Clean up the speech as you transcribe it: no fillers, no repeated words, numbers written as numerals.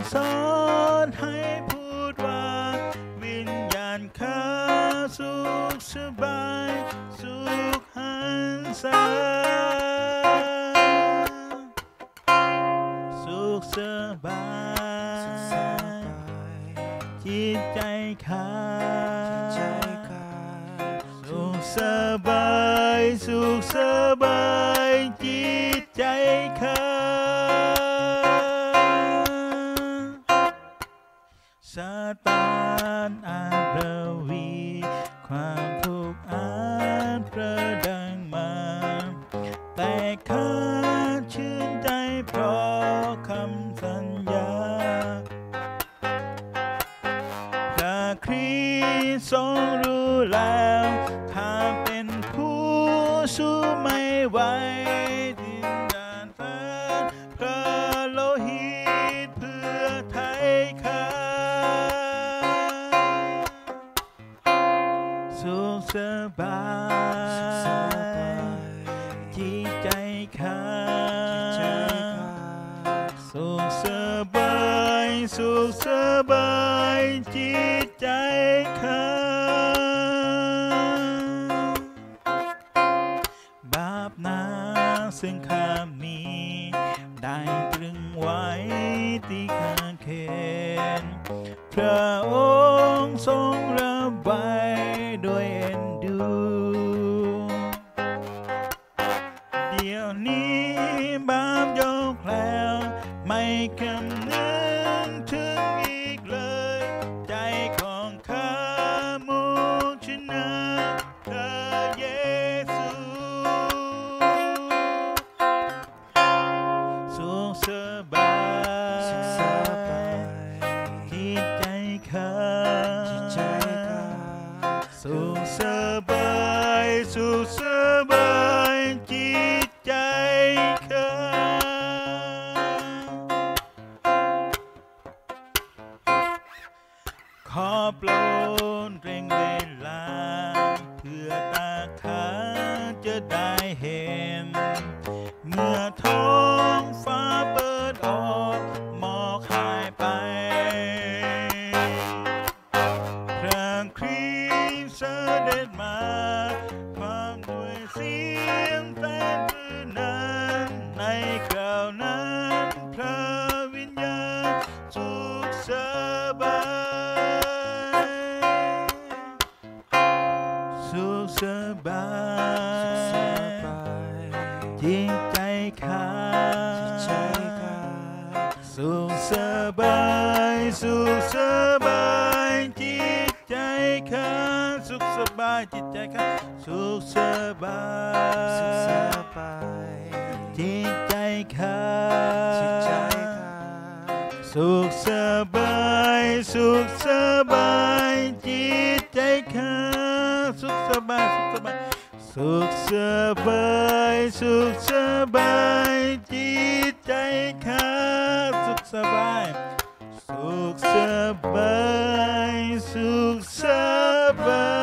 สอนให้พูดว่าวิญญาณข้าสุขสบายสุขหันษาสุขสบายจิตใจข้าสุขสบายสุขสบายจิตใจข้าซาตานอาจประวีความทุกข์อาจประดังมาแต่ข้าชื่นใจเพราะคำสัญญาพระคริสต์ทรงรู้แล้วข้าเป็นผู้สู้ไม่ไหวดินดานแสนพระโลหิตเพื่อไทยข้าสุขสบายจิตใจข้าสุขสบายสุขสบายจิตใจข้าบาปนาซึ่งข้ามีได้ตรึงไว้ที่ข้างเขนพระองค์ทรงระบายด้วยเอ็นดูเดี๋ยวนี้บาปยกแล้วไม่คำนึงถึงอีกเลยใจของข้ามุ่งชนะพระเยซูสุขสบายจิตใจข้าสุขสบายสุขสบายจิตใจข้าขอโปรดเร่งเวลาเพื่อตาข้าจะได้เห็นเมื่อท้องฟ้าเปิดออกหมอกหายไปพระคริสต์เสด็จมาพร้อมด้วยเสียงแตรพระนามในคราวนั้นพระวิญญาณสุขสบายสุขสบายจิตใจข้าสุขสบายสุขสบายจิตใจข้าสุขสบายจิตใจข้าสุขสบายจิตใจข้าสุขสบายสุขสบายจิตใจข้าสุขสบายสุขสบายสุขสบายจิตใจข้าสุขสบายสุขสบายสุขสบาย